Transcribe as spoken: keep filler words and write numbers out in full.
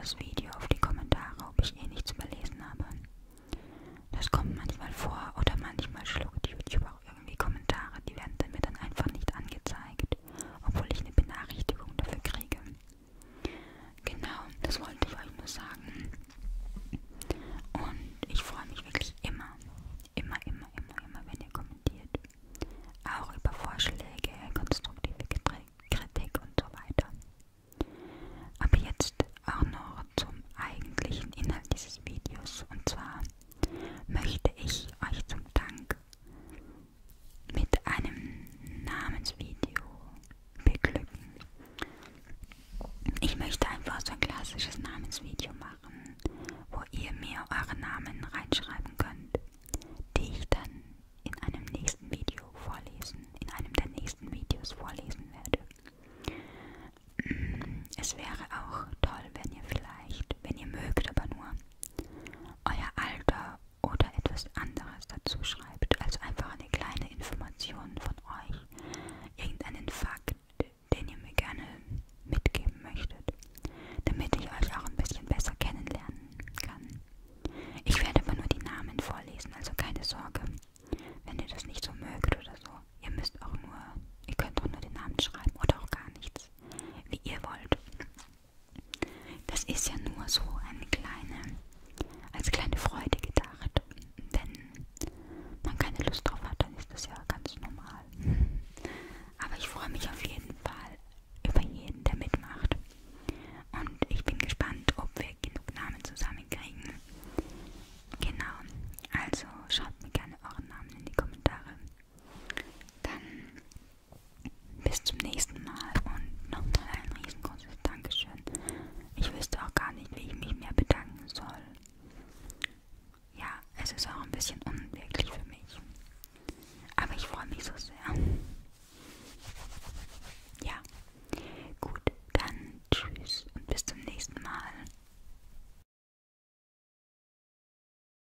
das Video auf die Kommentare, ob ich eh nichts überlesen habe. Das kommt manchmal vor oder manchmal schluckt YouTube auch irgendwie Kommentare, die werden dann mir dann einfach nicht angezeigt, obwohl ich eine Benachrichtigung dafür kriege. Genau, das wollte ich euch nur sagen. Und ich freue mich wirklich immer, immer, immer, immer, immer, wenn ihr kommentiert. Auch über Vorschläge, konstruktive Kritik und so weiter. Aber jetzt auch noch zum eigentlichen Inhalt dieses Videos. Und zwar möchte ich euch zum Dank mit einem Namensvideo beglücken. Ich möchte einfach so ein klassisches Namensvideo machen, wo ihr mir eure Namen reinschreiben könnt, die ich dann in einem nächsten Video vorlesen, in einem der nächsten Videos vorlesen werde. Es wäre auch toll, wenn ihr vielleicht, wenn ihr mögt, aber nur euer Alter oder etwas anderes dazu schreibt, also einfach eine kleine Information von euch, irgendeinen Fakt, den ihr mir gerne mitgeben möchtet, damit ich euch auch ein bisschen besser kennenlernen kann. Ich werde aber nur die Namen vorlesen, also keine Sorge, wenn ihr das nicht so mögt oder so. Ihr müsst auch nur, ihr könnt auch nur den Namen schreiben oder auch gar nichts, wie ihr wollt. Das ist ja nur so eine kleine, als kleine Freude gedacht. Wenn man keine Lust drauf hat, dann ist das ja ganz normal. Aber ich freue mich auf jeden Fall über jeden, der mitmacht. Und ich bin gespannt, ob wir genug Namen zusammenkriegen. Genau, also schreibt mir gerne euren Namen in die Kommentare. Dann bis zum nächsten Mal und nochmal ein riesengroßes Dankeschön. Ich wüsste auch gar nicht, wie ich mich mehr bedanken soll. Ja, es ist auch ein bisschen unwirklich für mich. Aber ich freue mich so sehr.